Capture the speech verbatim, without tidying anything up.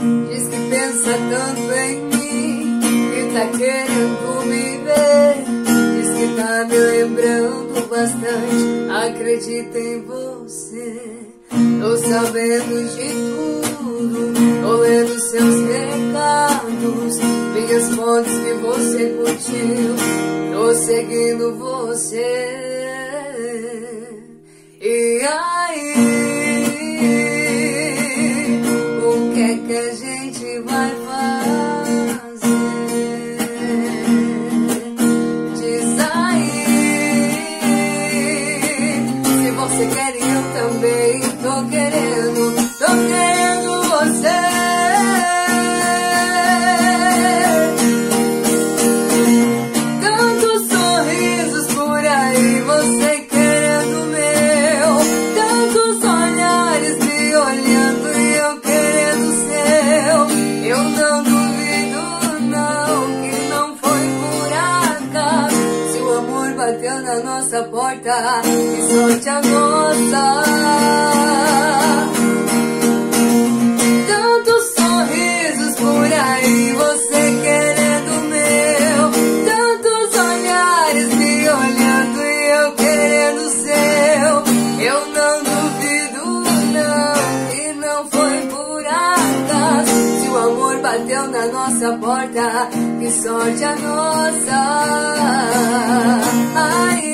Diz que pensa tanto em mim, que tá querendo me ver. Diz que tá me lembrando bastante, acredita em você. Tô sabendo de tudo, tô lendo seus recados, minhas fotos que você curtiu, tô seguindo você. E aí, o que é que a gente vai fazer? Diz aí, se você quer e eu também tô querendo, tô querendo você. Tantos sorrisos por aí, você querendo o meu. Tantos olhares me olhando e eu querendo o seu. Eu não duvido não, que não foi por acaso. Se o amor bateu na nossa porta, que sorte a nossa. Tantos sorrisos por aí, você querendo o meu. Tantos olhares me olhando e eu querendo o seu. Eu não duvido não, que não foi por acaso. Se o amor bateu na nossa porta, que sorte a nossa. Ai,